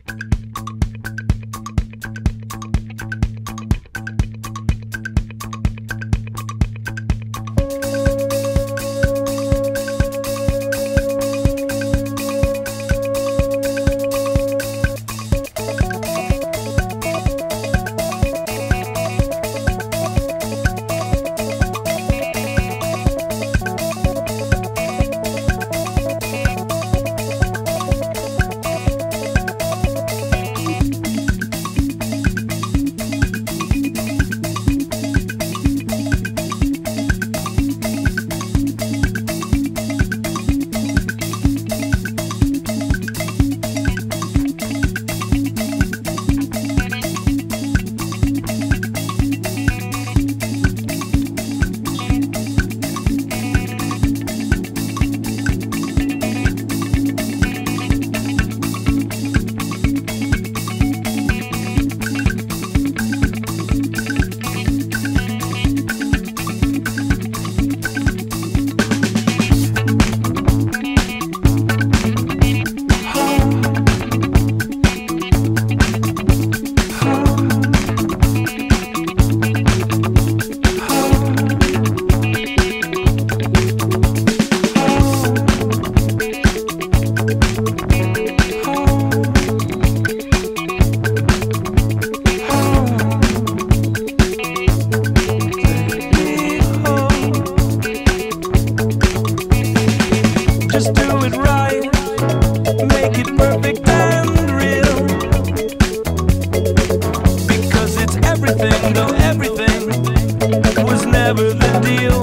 never the deal.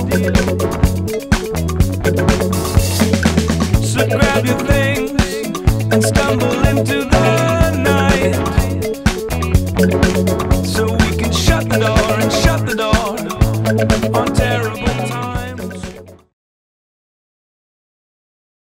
So grab your things and stumble into the night, so we can shut the door and shut the door on